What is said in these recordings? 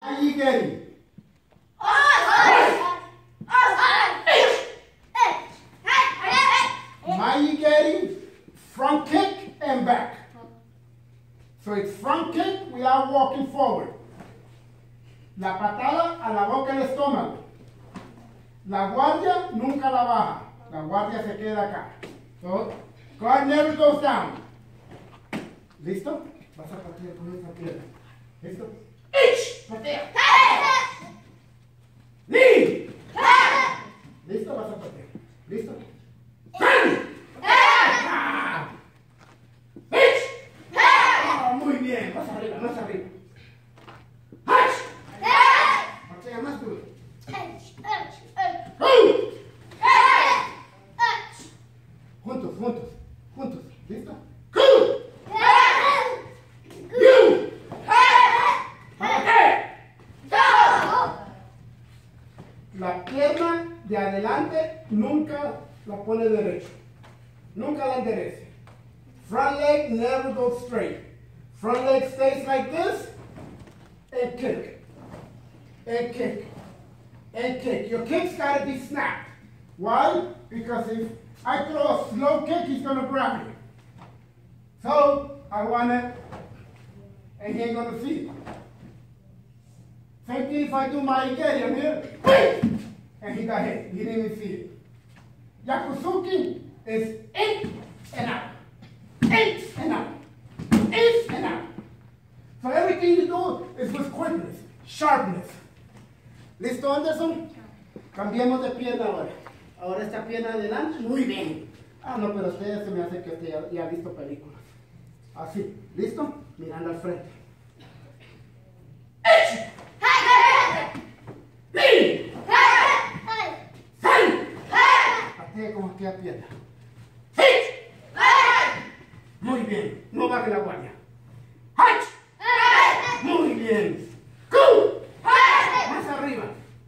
Are you getting? Are getting front kick and back? So it's front kick without walking forward. La patada a la boca del estómago. La guardia nunca la baja. La guardia se queda acá. So, guard never goes down. ¿Listo? Vas a patear con esa pierna. ¿Listo? Patea. Lean. ¿Listo? Vas a patear. ¿Listo? Muy bien. Más arriba, más arriba. Patea más duro. Juntos, juntos, juntos. ¿Listo? La pierna de adelante nunca la pone derecho. Nunca la enderece. Front leg never goes straight. Front leg stays like this and kick. And kick. And kick. Your kick's got to be snapped. Why? Because if I throw a slow kick, he's going to grab me. So I want it, and he ain't going to see it. Same thing if I do my igeri, I'm here, and he got hit. He didn't even see it. Yakusuki is in and out. In and out. In and out. So everything you do is with quickness, sharpness. ¿Listo, Anderson? Cambiemos de pierna ahora. Ahora esta pierna adelante, muy bien. Ah, no, pero usted se me hace que usted ya ha visto películas. Así, ¿listo? Mirando al frente. Patee con aquella pierna. Muy bien, no baje la guardia. Muy bien. Más arriba.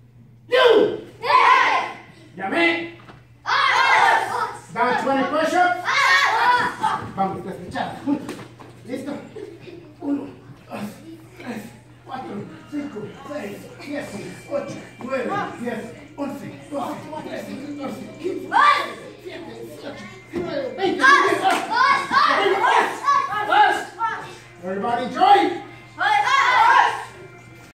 Llamé. Dame 20 push-ups. Vamos, despechadas. ¿Listo? 1, 2, 3, 4, 5, 6, 7, 8, 9, 10, 11, 12, 13, 14, 15, 17, 18, 19, 20. Everybody join.